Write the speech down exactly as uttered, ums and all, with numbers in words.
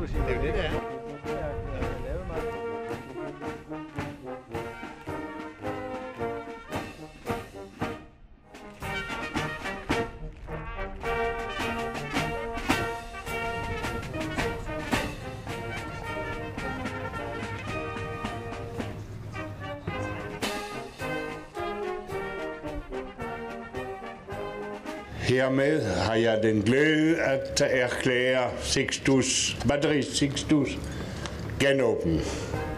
sige. Det er jo det, det er. Hermed har jeg den glæde at erklære Sixtus batteriet Sixtus genåbnet.